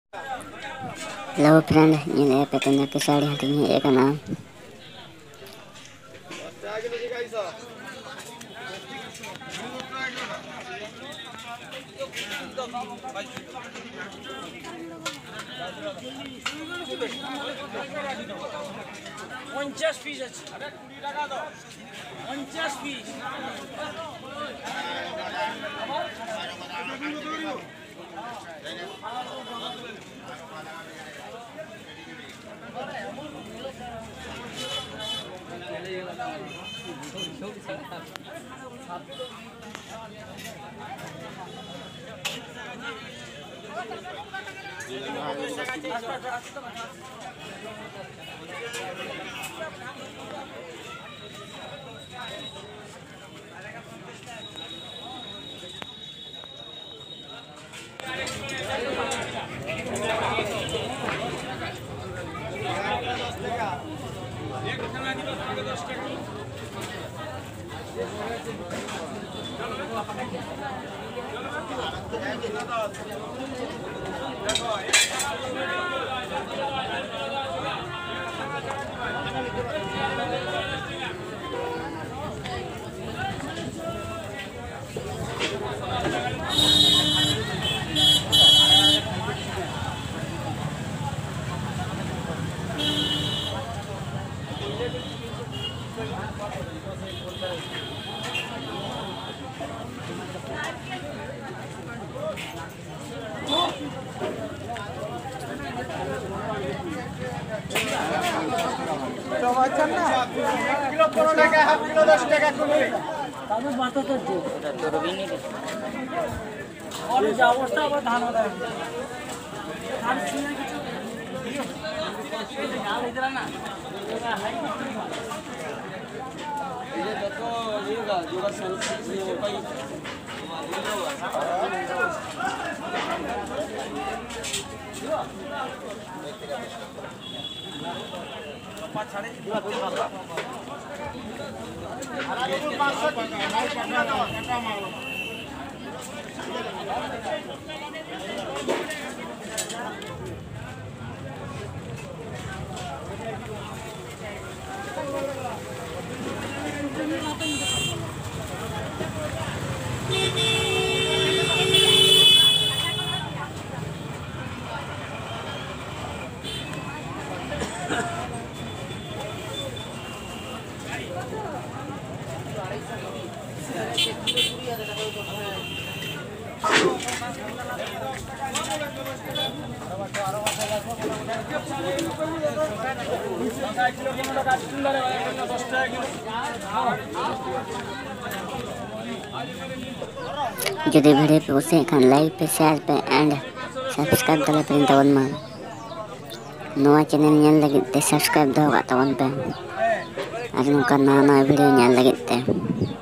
Hello friend, ini petanya kesal hatinya ya kana. পঞ্চাশ piece আছে 50 piece kilo 15 টাকা half kilo 10 টাকা করে তাহলে মাথা তো দে এটা তো রবিনি আর যে অবস্থা আবার ধান হতে ধান শুনে কিছু গাল ইদরা না এই যে যত ইয়েগা যোগা সরু ये भाई Jadi video पे उसे kan like पे share पे and subscribe dala pe tawan ma. Noa channel nyal lagi te subscribe doga tawan pe. Ar nungka na video nyal lagi te.